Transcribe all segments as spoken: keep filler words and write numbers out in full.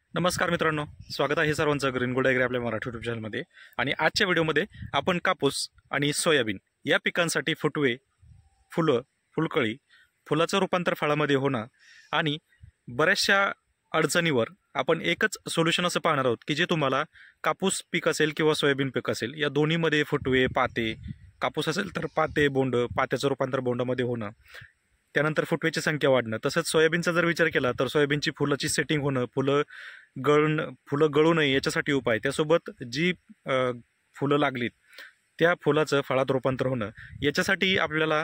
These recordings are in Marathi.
नमस्कार मित्रांनो, स्वागत आहे सर्वांचं ग्रीन गोल्ड ॲग्री आपल्या मराठी यूट्यूब चॅनलमध्ये। आणि आजच्या व्हिडिओमध्ये आपण कापूस आणि सोयाबीन या पिकांसाठी फुटवे, फुलं, फुलकळी, फुलाचं रूपांतर फळामध्ये होणं आणि बऱ्याचशा अडचणीवर आपण एकच सोल्युशन असं पाहणार आहोत की जे तुम्हाला कापूस पीक असेल किंवा सोयाबीन पीक असेल या दोन्हीमध्ये फुटवे, पाते, कापूस असेल तर पाते, बोंड, पात्याचं रूपांतर बोंडामध्ये होणं, त्यानंतर फुटवेची संख्या वाढणं, तसंच सोयाबीनचा जर विचार केला तर सोयाबीनची फुलाची सेटिंग होणं, फुलं गळण फुलं गळू नये याच्यासाठी उपाय, त्यासोबत जी फुलं लागलीत त्या फुलाचं फळात रूपांतर होणं याच्यासाठी आपल्याला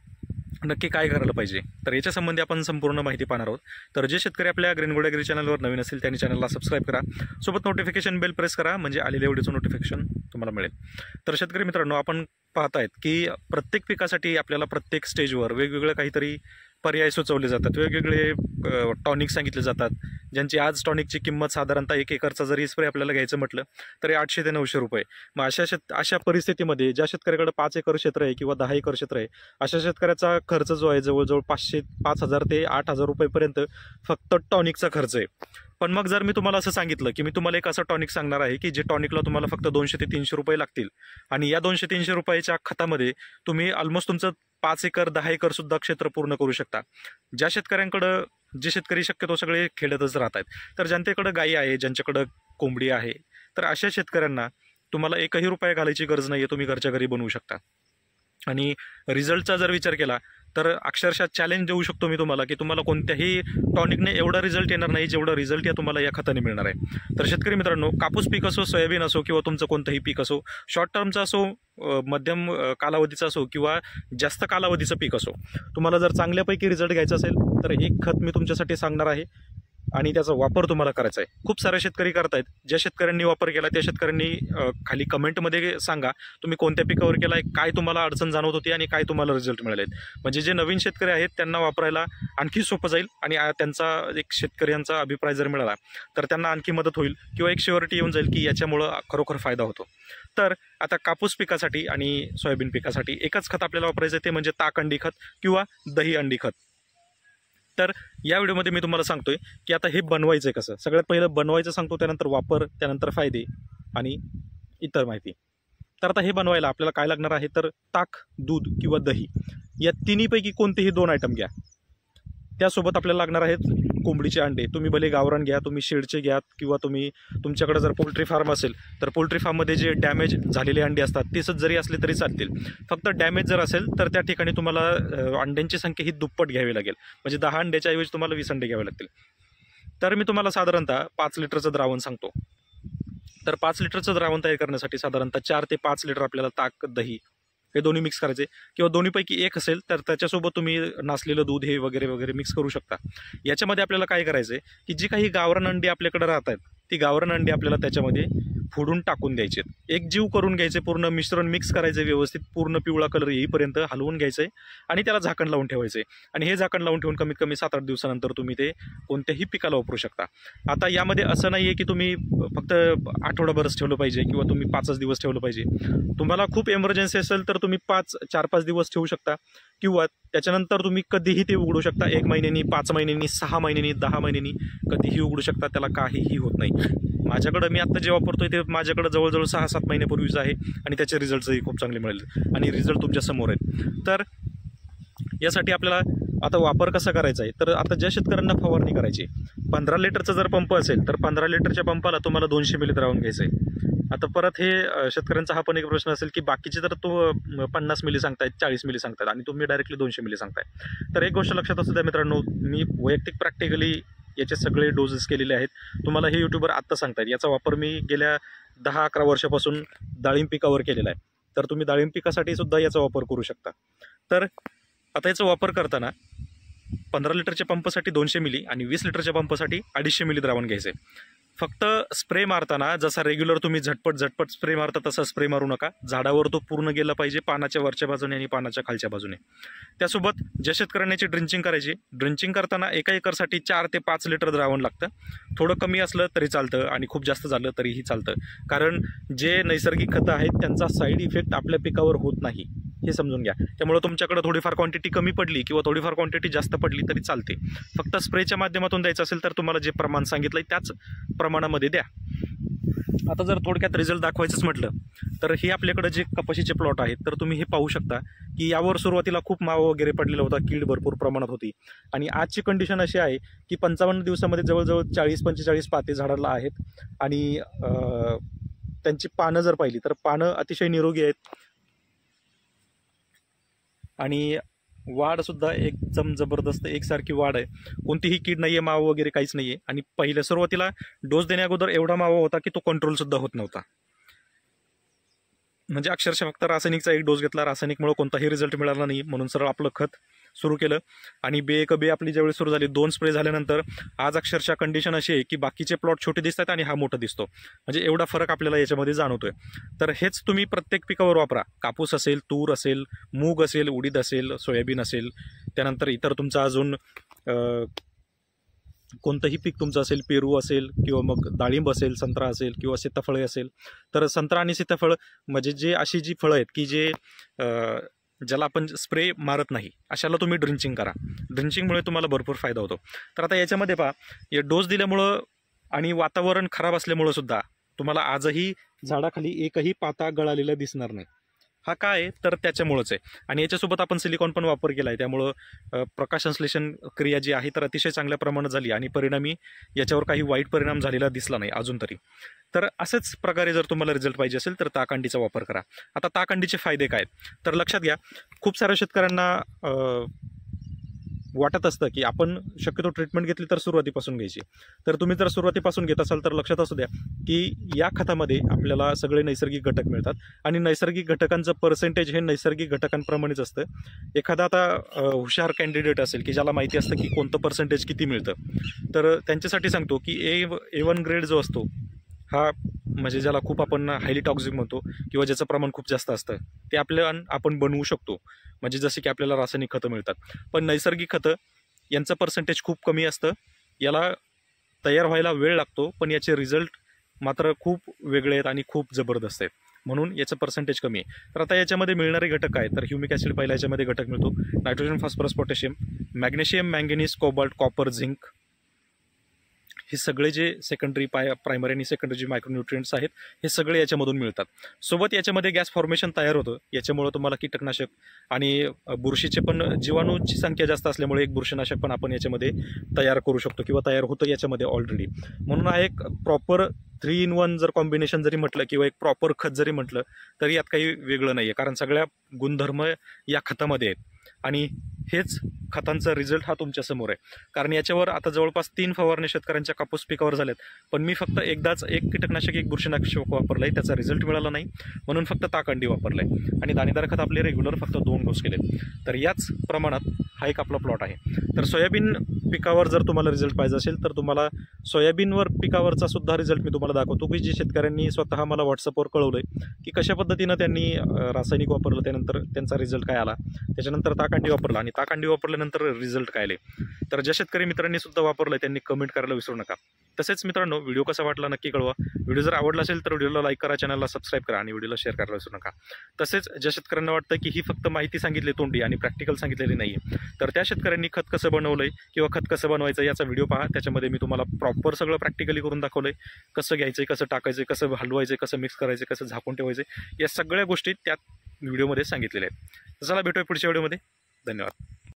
नक्की काय करायला पाहिजे, तर याच्या संबंधी आपण संपूर्ण माहिती पाहणार आहोत। तर जे शेतकरी आपल्या ग्रीन गोल्ड ॲग्री चॅनलवर नवीन असेल त्यांनी चॅनलला सबस्क्राईब करा, सोबत नोटिफिकेशन बेल प्रेस करा म्हणजे आलेल्या व्हिडिओचं नोटिफिकेशन तुम्हाला मिळेल। तर शेतकरी मित्रांनो, आपण पाहतायत की प्रत्येक पिकासाठी आपल्याला प्रत्येक स्टेजवर वेगवेगळे काहीतरी पर्याय सुचवले जातात, वेगवेगळे टॉनिक सांगितले जातात, ज्यांची आज टॉनिकची किंमत साधारणतः एक एकरचा जरी स्प्रे आपल्याला घ्यायचं म्हटलं तरी आठशे ते नऊशे रुपये। मग अशा शेत अशा परिस्थितीमध्ये ज्या शेतकऱ्याकडे पाच एकर क्षेत्र आहे किंवा दहा एकर क्षेत्र आहे अशा शेतकऱ्याचा खर्च जो आहे जवळजवळ पाचशे पाच हजार ते आठ हजार रुपयेपर्यंत फक्त टॉनिकचा खर्च आहे। पण मग जर मी तुम्हाला असं सांगितलं की मी तुम्हाला एक असं टॉनिक सांगणार आहे की जे टॉनिकला तुम्हाला फक्त दोनशे ते तीनशे रुपये लागतील आणि या दोनशे तीनशे रुपयाच्या खतामध्ये तुम्ही ऑलमोस्ट तुमचं पाच एकर दहा एकर सुद्धा क्षेत्र पूर्ण करू शकता। ज्या शेतकऱ्यांकडं जे शेतकरी शक्यतो सगळे खेड्यातच राहत आहेत, तर ज्यांच्याकडं गायी आहे, ज्यांच्याकडं कोंबडी आहे, तर अशा शेतकऱ्यांना तुम्हाला एकही रुपया घालायची गरज नाही आहे, तुम्ही घरच्या घरी बनवू शकता। आणि रिझल्टचा जर विचार केला तर अक्षरशः चॅलेंज देऊ शकतो मी तुम्हाला की तुम्हाला कोणत्याही टॉनिकने एवढा रिझल्ट येणार नाही जेवढा रिझल्ट या तुम्हाला या खताने मिळणार आहे। तर शेतकरी मित्रांनो, कापूस पीक असो, सोयाबीन असो किंवा तुमचं कोणतंही पीक असो, शॉर्ट टर्मचा असो, मध्यम कालावधीचा असो किंवा जास्त कालावधीचं पीक असो, तुम्हाला जर चांगल्यापैकी रिझल्ट घ्यायचा असेल तर एक खत मी तुमच्यासाठी सांगणार आहे आणि त्याचा वापर तुम्हाला करायचा आहे। खूप सारे शेतकरी करतायत, ज्या शेतकऱ्यांनी वापर केला त्या शेतकऱ्यांनी खाली कमेंटमध्ये सांगा तुम्ही कोणत्या पिकावर केला आहे, काय तुम्हाला अडचण जाणवत होती आणि काय तुम्हाला रिझल्ट मिळाले आहेत, म्हणजे जे नवीन शेतकरी आहेत त्यांना वापरायला आणखी सोपं जाईल आणि त्यांचा एक शेतकऱ्यांचा अभिप्राय जर मिळाला तर त्यांना आणखी मदत होईल किंवा एक श्युअरिटी येऊन जाईल की याच्यामुळं खरोखर फायदा होतो। तर आता कापूस पिकासाठी आणि सोयाबीन पिकासाठी एकच खत आपल्याला वापरायचं आहे, ते म्हणजे ताक अंडी खत किंवा दही अंडी खत। तर या व्हिडिओमध्ये मी तुम्हाला सांगतोय की आता हे बनवायचं आहे कसं। सगळ्यात पहिलं बनवायचं सांगतो, त्यानंतर वापर, त्यानंतर फायदे आणि इतर माहिती। तर आता हे बनवायला आपल्याला काय लागणार आहे तर ताक, दूध किंवा दही या तिन्हीपैकी कोणतेही दोन आयटम घ्या। त्यासोबत आपल्याला लागणार आहेत कोंबडीचे अंडे, तुम्ही भले गावरान घ्या, तुम्ही शेडचे घ्या किंवा तुम्ही तुमच्याकडे जर पोल्ट्री फार्म असेल तर पोल्ट्री फार्ममध्ये जे डॅमेज झालेले अंडे असतात तेच जरी असले तरी चालतील। फक्त डॅमेज जर असेल तर त्या ठिकाणी तुम्हाला अंड्यांची संख्या ही दुप्पट घ्यावी लागेल, म्हणजे दहा अंड्याच्या ऐवजी तुम्हाला वीस अंडे घ्यावे लागतील। तर मी तुम्हाला साधारणतः पाच लिटरचं द्रावण सांगतो। तर पाच लिटरचं द्रावण तयार करण्यासाठी साधारणतः चार ते पाच लिटर आपल्याला ताक, दही हे दोन्ही मिक्स करायचे किंवा दोन्हीपैकी एक असेल तर त्याच्यासोबत तुम्ही नासलेलं दूध हे वगैरे वगैरे मिक्स करू शकता। याच्यामध्ये आपल्याला काय करायचं आहे की जी काही गावरान अंडी आपल्याकडे राहतात ती गावरान अंडी आपल्याला त्याच्यामध्ये फोडून टाकून द्यायचे, एक जीव करून घ्यायचे, पूर्ण मिश्रण मिक्स करायचं व्यवस्थित, पूर्ण पिवळा कलर येईपर्यंत हलवून घ्यायचं आणि त्याला झाकण लावून ठेवायचं आणि हे झाकण लावून ठेवून कमीत कमी सात आठ दिवसानंतर तुम्ही ते कोणत्याही पिकाला वापरू शकता। आता यामध्ये असं नाही आहे की तुम्ही फक्त आठवडाभरच ठेवलं पाहिजे किंवा तुम्ही पाचच दिवस ठेवलं पाहिजे, तुम्हाला खूप एमर्जन्सी असेल तर तुम्ही पाच चार पाच दिवस ठेवू शकता किंवा त्याच्यानंतर तुम्ही कधीही ते उघडू शकता, एक महिन्यांनी, पाच महिन्यांनी, सहा महिन्यांनी, दहा महिन्यांनी कधीही उघडू शकता, त्याला काहीही होत नाही। माझ्याकडं मी आत्ता जे वापरतोय ते माझ्याकडं जवळजवळ सहा सात महिन्यापूर्वीच आहे आणि त्याचे रिझल्टही खूप चांगले मिळाले आणि रिझल्ट तुमच्या समोर आहेत। तर यासाठी आपल्याला आता वापर कसा करायचा आहे, तर आता ज्या शेतकऱ्यांना फवारणी करायची, पंधरा लिटरचा जर पंप असेल तर पंधरा लिटरच्या पंपाला तुम्हाला दोनशे मिली द्रावण घ्यायचं आहे। आता परत हे शेतकऱ्यांचा हा पण एक प्रश्न असेल की बाकीचे तर तो पन्नास मिली सांगतायत, चाळीस मिली सांगतात आणि तुम्ही डायरेक्टली दोनशे मिली सांगताय। तर एक गोष्ट लक्षात असू द्या मित्रांनो, मी वैयक्तिक प्रॅक्टिकली याचे सगळे डोसेस केलेले आहेत, तुम्हाला हे यूट्यूबवर आत्ता सांगतायत। याचा वापर मी गेल्या दहा अकरा वर्षापासून डाळिंब पिकावर केलेला आहे, तर तुम्ही डाळिंब पिकासाठी सुद्धा याचा वापर करू शकता। तर आता याचा वापर करताना पंधरा लिटरच्या पंपासाठी दोनशे मिली आणि वीस लिटरच्या पंपासाठी अडीचशे मिली द्रावण घ्यायचं आहे। फक्त स्प्रे मारताना जसा रेग्युलर तुम्ही झटपट झटपट स्प्रे मारता तसा स्प्रे मारू नका, झाडावर तो पूर्ण गेला पाहिजे, पानाच्या वरच्या बाजूने आणि पानाच्या खालच्या बाजूने। त्यासोबत ज्या शेतकऱ्यांनी ड्रिंचिंग करायची, ड्रिंचिंग करताना एका एकरसाठी चार ते पाच लिटर द्रावण लागतं, थोडं कमी असलं तरी चालतं आणि खूप जास्त झालं तरीही चालतं, कारण जे नैसर्गिक खतं आहेत त्यांचा साईड इफेक्ट आपल्या पिकावर होत नाही। हे समजून घ्या. त्यामुळे तुमच्याकडे थोडीफार क्वांटिटी कमी पडली किंवा थोडीफार क्वांटिटी जास्त पडली तरी चालते. फक्त स्प्रेच्या माध्यमातून द्यायचं असेल तर तुम्हाला जे प्रमाण सांगितलं आहे त्याच प्रमाणामध्ये द्या. आता जर थोडक्यात रिझल्ट दाखवायचंच म्हटलं तर हे आपल्याकडे जे कपाशीचे प्लॉट आहेत तर तुम्ही हे पाहू शकता की यावर सुरुवातीला खूप मावा वगैरे पडलेला होता, कीड भरपूर प्रमाणात होती आणि आजची कंडिशन अशी आहे की पंचावन्न दिवसामध्ये जवळजवळ चाळीस पंचेचाळीस पाते झाडाला आहेत आणि त्यांची पानं जर पाहिली तर पानं अतिशय निरोगी आहेत आणि वाढ सुद्धा एकदम जबरदस्त एकसारखी वाढ आहे. कोणतीही कीड नाही आहे, मावा वगैरे काहीच नाही आहे. आणि पहिल्या सुरुवातीला डोस देण्याअगोदर एवढा मावा होता की तो कंट्रोल सुद्धा होत नव्हता. म्हणजे अक्षरशः फक्त रासायनिकचा एक डोस घेतला, रासायनिकमुळे कोणताही रिझल्ट मिळाला नाही, म्हणून सरळ आपलं खत सुरू केलं आणि बे एक बे आपली ज्यावेळी सुरू झाली, दोन स्प्रे झाल्यानंतर आज अक्षरशः कंडिशन अशी आहे की बाकीचे प्लॉट छोटे दिसतात आणि हा मोठा दिसतो. म्हणजे एवढा फरक आपल्याला याच्यामध्ये जाणवतोय. तर हेच तुम्ही प्रत्येक पिकावर वापरा. कापूस असेल, तूर असेल, मूग असेल, उडीद असेल, सोयाबीन असेल, त्यानंतर इतर तुमचा अजून कोणतंही पीक तुमचं असेल, पेरू असेल किंवा मग डाळिंब असेल, संत्रा असेल किंवा सीताफळे असेल, तर संत्रा आणि सीताफळ म्हणजे जे अशी जी फळं आहेत की जे ज्याला आपण स्प्रे मारत नाही अशाला तुम्ही ड्रिंचिंग करा. ड्रिंचिंगमुळे तुम्हाला भरपूर फायदा होतो. तर आता याच्यामध्ये पहा, या डोस दिल्यामुळं आणि वातावरण खराब असल्यामुळं सुद्धा तुम्हाला आजही झाडाखाली एकही पाता गळालेला दिसणार नाही. हा काय तर त्याच्यामुळंच आहे. आणि याच्यासोबत आपण सिलिकॉन पण वापर केला आहे, त्यामुळं प्रकाशसंश्लेषण क्रिया जी आहे तर अतिशय चांगल्या प्रमाणात झाली आणि परिणामी याच्यावर काही वाईट परिणाम झालेला दिसला नाही अजून तरी. तर असेच प्रकारे जर तुम्हाला रिझल्ट पाहिजे असेल तर ताकअंडीचा वापर करा. आता ताकअंडीचे फायदे काय तर लक्षात घ्या. खूप साऱ्या शेतकऱ्यांना वाटत असतं की आपण शक्यतो ट्रीटमेंट घेतली तर सुरुवातीपासून घ्यायची. तर तुम्ही जर सुरुवातीपासून घेत असाल तर लक्षात असू द्या की या खतामध्ये आपल्याला सगळे नैसर्गिक घटक मिळतात आणि नैसर्गिक घटकांचं पर्सेंटेज हे नैसर्गिक घटकांप्रमाणेच असतं. एखादा आता हुशार कॅन्डिडेट असेल की ज्याला माहिती असतं की कोणतं पर्सेंटेज किती मिळतं, तर त्यांच्यासाठी सांगतो की ए ए वन ग्रेड जो असतो हा म्हणजे ज्याला खूप आपण हायली टॉक्सिक म्हणतो किंवा ज्याचं प्रमाण खूप जास्त असतं ते आपल्या आपण बनवू शकतो. म्हणजे जसे की आपल्याला रासायनिक खतं मिळतात, पण नैसर्गिक खतं यांचं पर्सेंटेज खूप कमी असतं. याला तयार व्हायला वेळ लागतो, पण याचे रिझल्ट मात्र खूप वेगळे आहेत आणि खूप जबरदस्त आहेत, म्हणून याचं पर्सेंटेज कमी आहे. तर आता याच्यामध्ये मिळणारे घटक काय तर ह्युमिक ॲसिड पहिला याच्यामध्ये घटक मिळतो, nitrogen, phosphorus, potassium, magnesium, manganese, cobalt, copper, zinc, हे सगळे जे सेकंडरी पाय प्रायमरी आणि सेकंडरी जे मायक्रोन्यूट्रिएंट्स आहेत हे सगळे याच्यामधून मिळतात. सोबत याच्यामध्ये गॅस फॉर्मेशन तयार होतं. याच्यामुळे तुम्हाला कीटकनाशक आणि बुरशीचे पण जीवाणूची संख्या जास्त असल्यामुळे एक बुरशीनाशक पण आपण याच्यामध्ये तयार करू शकतो किंवा तयार होतं याच्यामध्ये ऑलरेडी. म्हणून हा एक प्रॉपर थ्री इन वन जर कॉम्बिनेशन जरी म्हटलं किंवा एक प्रॉपर खत जरी म्हटलं तरी यात काही वेगळं नाही आहे, कारण सगळ्या गुणधर्म या खतामध्ये आहेत आणि हेच खतांचा रिझल्ट हा तुमच्यासमोर आहे. कारण याच्यावर आता जवळपास तीन फवारणी शेतकऱ्यांच्या कापूस पिकावर झाल्यात, पण मी फक्त एकदाच एक कीटकनाशक एक बुरशीनाशक वापरलं आहे, त्याचा रिझल्ट मिळाला नाही म्हणून फक्त ताकअंडी वापरलं आहे आणि दाणेदार खत आपले रेग्युलर फक्त दोन डोस केले. तर याच प्रमाणात हा एक आपला प्लॉट आहे. तर सोयाबीन पिकावर जर तुम्हाला रिझल्ट पाहिजे असेल तर तुम्हाला सोयाबीनवर पिकावरचा सुद्धा रिझल्ट मी तुम्हाला दाखवतो की जे शेतकऱ्यांनी स्वतः मला व्हॉट्सअपवर कळवलं आहे की कशा पद्धतीनं त्यांनी रासायनिक वापरलं, त्यानंतर त्यांचा रिझल्ट काय आला, त्याच्यानंतर ताकअंडी वापरला आणि ताकअंडी वापरल्यानंतर रिझल्ट काय आले. तर ज्या शेतकरी मित्रांनी सुद्धा वापरलं त्यांनी कमेंट करायला विसरू नका. तसेच मित्रांनो, व्हिडिओ कसा वाटला नक्की कळवा. व्हिडिओ जर आवडला असेल तर व्हिडिओला लाईक करा, चॅनलला सबस्क्राईब करा आणि व्हिडिओला शेअर करायला विसरू नका. तसेच ज्या शेतकऱ्यांना वाटतं की ही फक्त माहिती सांगितली तोंडी आणि प्रॅक्टिकल सांगितलेली नाही आहे, तर त्या शेतकऱ्यांनी खत कसं बनवलंय किंवा खत कसं बनवायचं याचा व्हिडिओ पहा. त्याच्यामध्ये मी तुम्हाला प्रॉपर सगळं प्रॅक्टिकली करून दाखवलंय. कसं घ्यायचं, कसं टाकायचं, कसं हलवायचं, कसं मिक्स करायचं, कसं झाकून ठेवायचं, या सगळ्या गोष्टी त्यात व्हिडिओमध्ये सांगितलेल्या आहेत. चला भेटूया पुढच्या व्हिडिओमध्ये. धन्यवाद.